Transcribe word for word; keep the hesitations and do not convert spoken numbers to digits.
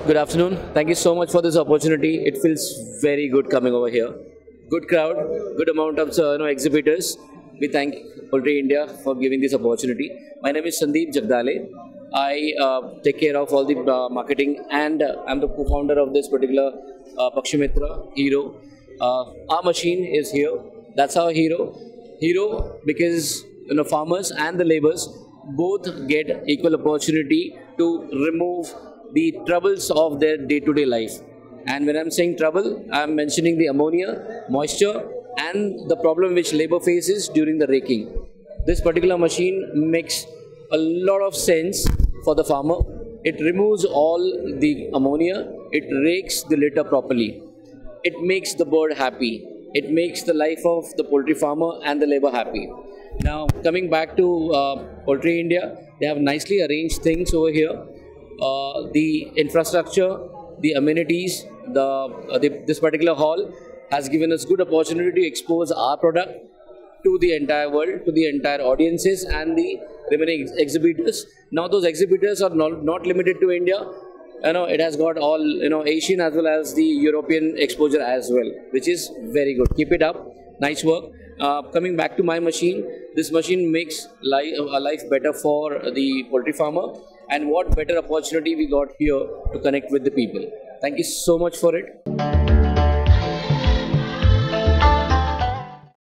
Good afternoon. Thank you so much for this opportunity. It feels very good coming over here. Good crowd, good amount of uh, you know, exhibitors. We thank Poultry India for giving this opportunity. My name is Sandeep Jagdale. I uh, take care of all the uh, marketing, and uh, I'm the co-founder of this particular uh, Pakshimitra Hero. Uh, our machine is here. That's our hero. Hero because you know farmers and the laborers both get equal opportunity to remove the troubles of their day-to-day life. And when I'm saying trouble, I'm mentioning the ammonia, moisture, and the problem which labor faces during the raking. This particular machine makes a lot of sense for the farmer. It removes all the ammonia, it rakes the litter properly. It makes the bird happy. It makes the life of the poultry farmer and the labor happy. Now, coming back to uh, Poultry India, they have nicely arranged things over here. Uh, the infrastructure, the amenities, the, uh, the this particular hall has given us good opportunity to expose our product to the entire world, to the entire audiences and the remaining ex exhibitors. Now those exhibitors are not, not limited to India. You know, it has got all you know Asian as well as the European exposure as well, which is very good. Keep it up. Nice work. Uh, coming back to my machine, this machine makes life, a life better for the poultry farmer. And what better opportunity we got here to connect with the people. Thank you so much for it.